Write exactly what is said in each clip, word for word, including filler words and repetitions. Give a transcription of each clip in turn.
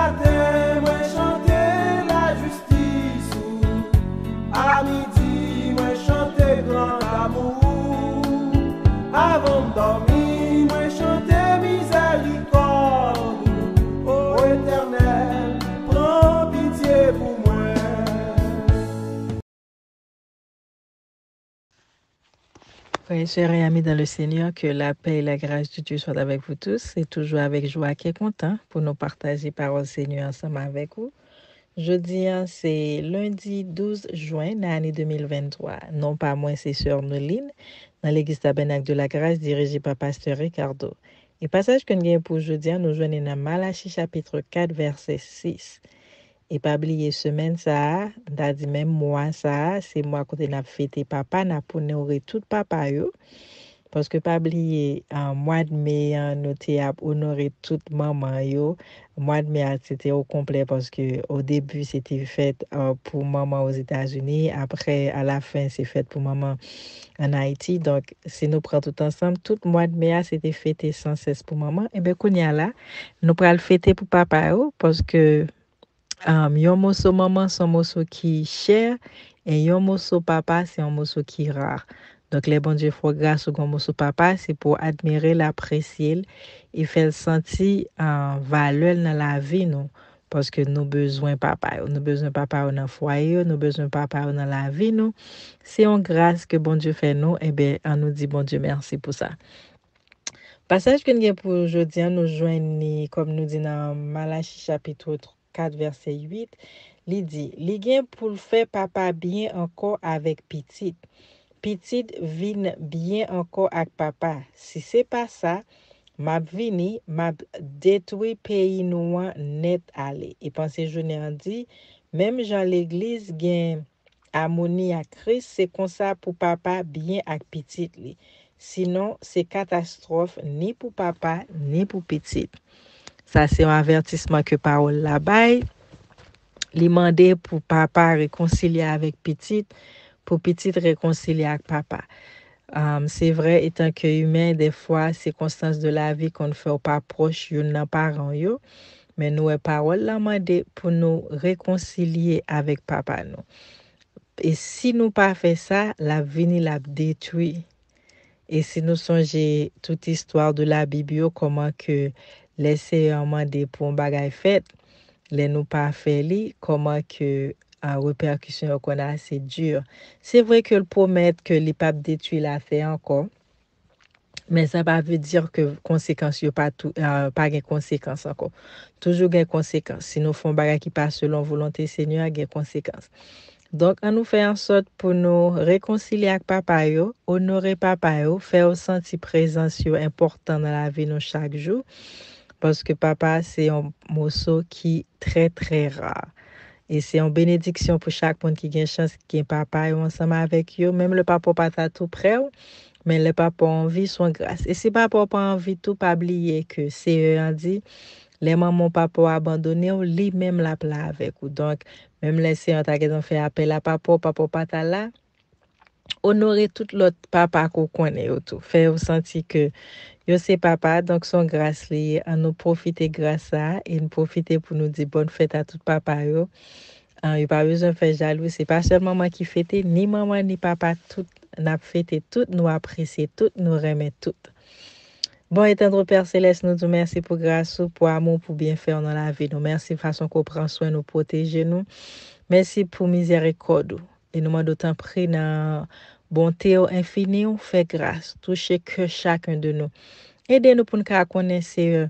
matin, moi chanter la justice. À midi, moi chanter grand amour. Avant de dormir, moi chanter miséricorde. Ô Éternel, prends pitié pour moi. Frères et sœurs et amis dans le Seigneur, que la paix et la grâce de Dieu soient avec vous tous. C'est toujours avec joie qui est content pour nous partager parole Seigneur ensemble avec vous. Jeudi, hein, c'est lundi douze juin, l'année deux mille vingt-trois. Non pas moi, c'est sœur Noline, dans l'église tabernacle de la grâce dirigée par pasteur Ricardo. Et passage que nous avons pour jeudi, nous joignons dans Malachie chapitre quatre, verset six. Et pas oublier semaine ça, t'as dit même mois ça, c'est moi quand on a fêté papa, n'a pour honorer tout papa yo. Parce que pas oublier en mois de mai, nous t'ai honoré toute maman yo. Mois de mai c'était au complet parce que au début c'était fait uh, pour maman aux États-Unis, après à la fin c'est fait pour maman en Haïti. Donc si nous prenons tout ensemble, tout mois de mai c'était fêté sans cesse pour maman. Et ben qu'on y a là, nous pral fêter pour papa yo parce que Um, yon morceau maman, c'est un morceau qui est cher, et yon morceau papa, c'est un morceau qui est rare. Donc, les bon Dieu font grâce au morceau papa, c'est pour admirer, l'apprécier et faire sentir en valeur dans la vie, nous. Parce que nous besoin papa, nous besoin papa dans le foyer, nous besoin papa dans la vie, nous. C'est une grâce que bon Dieu fait nous, et bien, on nous dit bon Dieu merci pour ça. Passage que nous avons pour aujourd'hui, nous joignons, comme nous dit dans Malachie chapitre quatre, verset huit, il dit, li gen pour le faire papa bien encore avec petite. Petite vin bien encore avec papa. Si c'est pas ça, m'a vini, m'a détruit pays noir net aller. Et pensez journée en dit, même Jean l'église gen harmonie à Christ, c'est comme ça pour papa bien avec petite li. Sinon, c'est catastrophe ni pour papa ni pour petite. Ça c'est un avertissement que parole la baille. Li mandé pour papa réconcilier avec petite, pour petite réconcilier avec papa. Um, c'est vrai, étant que humain, des fois, circonstances de la vie qu'on ne fait pas proche, yon nan parent yo, mais nous, parole la mandé pour nous réconcilier avec papa nous. Et si nous pas fait ça, la vie ni la détruit. Et si nous songeons toute histoire de la Bible, comment que laisser un mandé pour un bagay fait, les nous pas fait li, comment que en répercussion qu'on a c'est dur. C'est vrai que le promettre que les papes détruit la fait encore, mais ça pas veut dire que conséquences yo pas tout euh, pas gain conséquences encore. Toujours gain conséquences. Si nous font bagay qui pas selon volonté Seigneur, gain conséquences. Donc on nous fait en sorte pour nous réconcilier avec papa yo, honorer papa yo, faire sentir présence yo important dans la vie nous chaque jour. Parce que papa, c'est un morceau qui est très, très rare. Et c'est une bénédiction pour chaque monde qui a une chance qui est papa et ensemble avec eux. Même le papa pas tout près, mais le papa a envie son grâce. Et si papa pas envie tout, pas oublier que c'est eux qui dit, les mamans papa abandonné, lui-même la plat avec eux. Donc, même les séances qui ont fait appel à papa, papa pas là, honorer tout l'autre papa qu'on connaît tout. Faire sentir que yo c'est papa, donc son grâce li, à nous profiter grâce à et nous profiter pour nous dire bonne fête à tout papa yo. Il n'y a pas besoin de faire jaloux, c'est pas seulement maman qui fête, ni maman ni papa, tout n'a fêté, tout nous apprécier, tout nous remettre tout. Bon, et tendre Père Céleste, nous te merci pour grâce, pour amour, pour bien faire dans la vie. Nous merci de façon qu'on prend soin, nous protéger nous. Merci pour miséricorde. Et nous m'en d'autant pris dans bonté infinie, on fait grâce. Touchez que chacun de nous. Aidez-nous pour nous connaître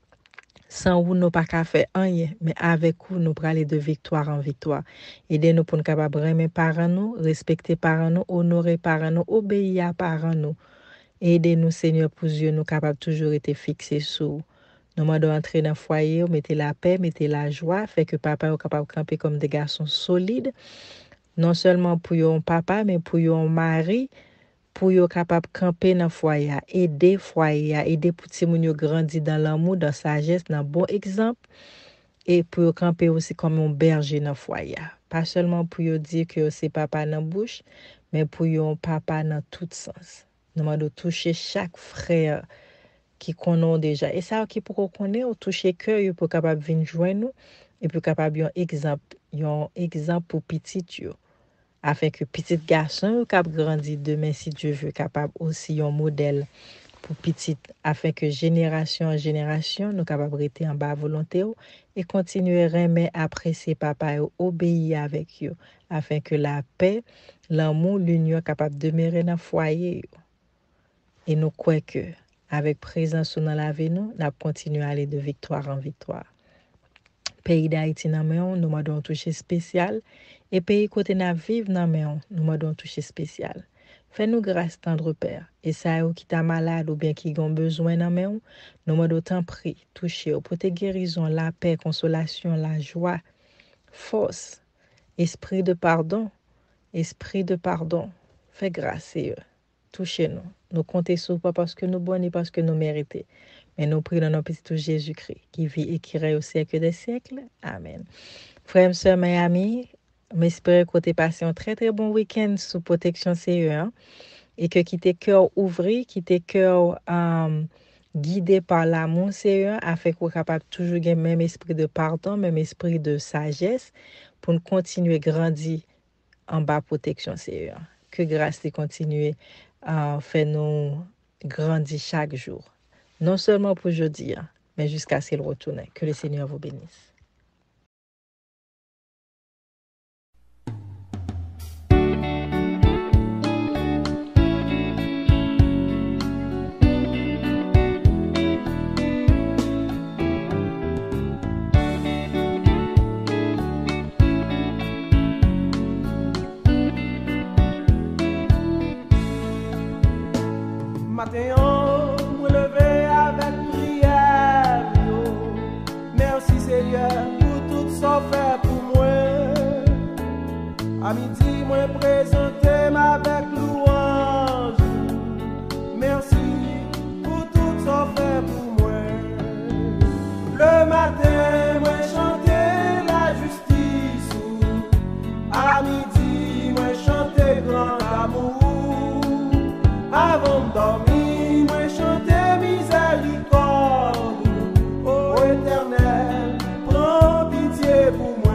sans vous, nous pas qu'à faire rien, mais avec vous, nous pour aller de victoire en victoire. Aidez-nous pour nous capables aimer parents nous, respecter parents nous, honorer parents nous, obéir à parents nous. Aidez-nous, Seigneur, pour Dieu, nous capables toujours être fixés sur. Nous m'en devons entrer dans le foyer, mettez la paix, mettez la joie, fait que papa est capable de camper comme des garçons solides. Non seulement pour yon papa, mais pour yon mari, pour yon capable camper dans foyer, aider foyer, aider petit moun yo grandir dans l'amour, dans sagesse, dans bon exemple et pour yon camper aussi comme un berger dans foyer. Pas seulement pour yon dire que c'est papa dans bouche, mais pour yon papa dans tout sens. Nous m'en toucher chaque frère qui connaissent déjà. Et ça, qui pour qu'on ait, toucher cœur, pour capable venir joindre nous, et puis capable un exemple, un exemple pour petit yo. Afin que petit garçon capable grandir demain, si Dieu veut, capable aussi un modèle pour petit, afin que génération en génération, nous capables rester en bas volonté et continuer à aimer, apprécier papa et obéir avec eux, afin que la paix, l'amour, l'union capable de demeurer dans le foyer. Et nous croyons que, avec présence dans la vie, nous, nous continuons à aller de victoire en victoire. Pays d'Haïti, nous avons touché spécial. Et pays côté nous vivons, nous avons touché spécial. Fais-nous grâce, tendre Père. Et ça, qui t'a malade ou bien qui ont besoin de nous, nous avons autant pris, touché, pour tes guérisons, la paix, consolation, la joie, force, esprit de pardon, esprit de pardon. Fais grâce, et touchez-nous. Nous comptons sur pas parce que nous bonnes et parce que nous méritons. Mais nous prions dans notre petit Jésus-Christ, qui vit et qui règne au siècle des siècles. Amen. Frères et sœurs, mes amis, j'espère que vous avez passé un très très bon week-end sous protection C E un et que qui tes cœurs ouverts, qui tes cœurs um, guidés par l'amour C E un afin que vous soyez capable toujours avoir le même esprit de pardon, même esprit de sagesse pour nous continuer à grandir en bas protection C E un. Que grâce de continuer à faire nous grandir chaque jour. Non seulement pour aujourd'hui, mais jusqu'à ce qu'il retourne. Que le Seigneur vous bénisse. Matin, on me lever avec prière. Yo. Merci Seigneur pour tout ça fait pour moi. À midi, moi présenter avec louange. Merci pour tout ça fait pour moi. Le matin, moi chanter la justice. À midi, moi chanter grand amour. Avant de dormir, moi chanter miséricorde. Ô Éternel, prends pitié pour moi.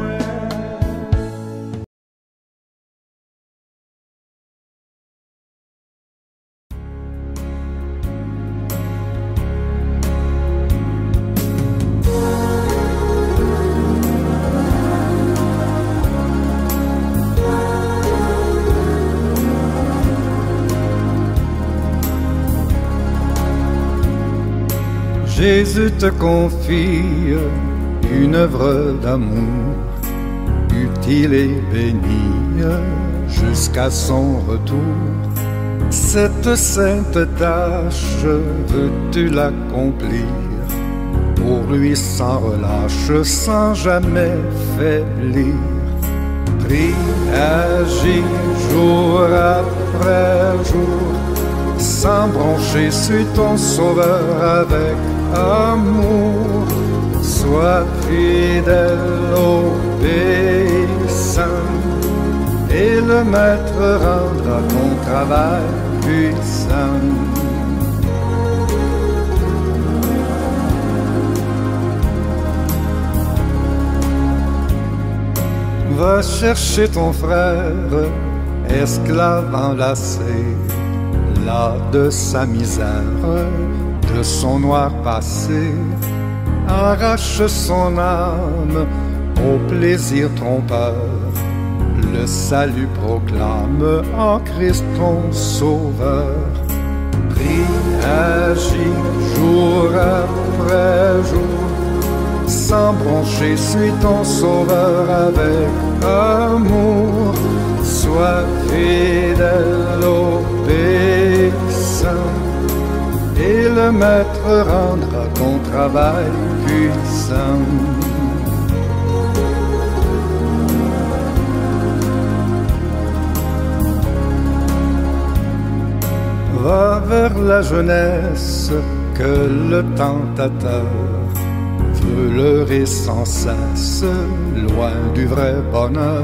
Jésus te confie une œuvre d'amour, utile et bénie jusqu'à son retour. Cette sainte tâche, veux-tu l'accomplir pour lui sans relâche, sans jamais faiblir? Prie, agis jour après jour, sans broncher, suis ton sauveur avec amour. Sois fidèle, obéissant, et le maître rendra ton travail puissant. Va chercher ton frère, esclave enlacé, là de sa misère, de son noir passé. Arrache son âme au plaisir trompeur. Le salut proclame en Christ ton sauveur. Prie, agis jour après jour, sans broncher, suis ton sauveur avec amour. Sois fidèle, obéissant, et le maître rendra ton travail puissant. Va vers la jeunesse que le tentateur veut leurrer sans cesse, loin du vrai bonheur.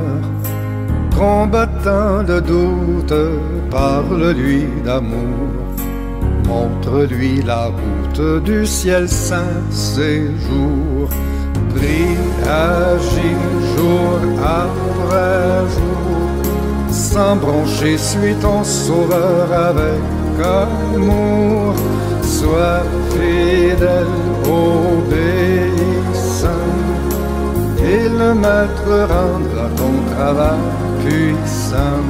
Combattant le doute, parle-lui d'amour. montre-lui la route du ciel saint séjour. Prie, agis jour après jour, sans broncher, suis ton sauveur avec amour. Sois fidèle, obéissant, et le maître rendra ton travail puissant.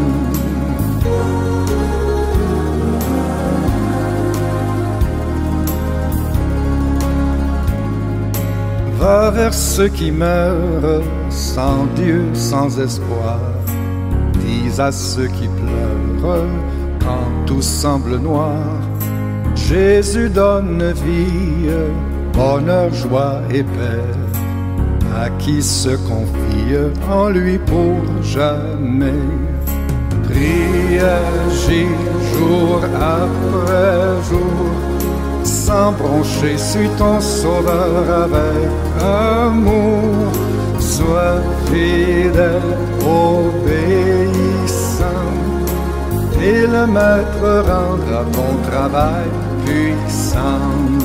Va vers ceux qui meurent sans Dieu, sans espoir. Dis à ceux qui pleurent quand tout semble noir: Jésus donne vie, bonheur, joie et paix à qui se confie en lui pour jamais. Prie, agis jour après jour, sans broncher, suis ton sauveur avec amour. Sois fidèle, obéissant, et le maître rendra ton travail puissant.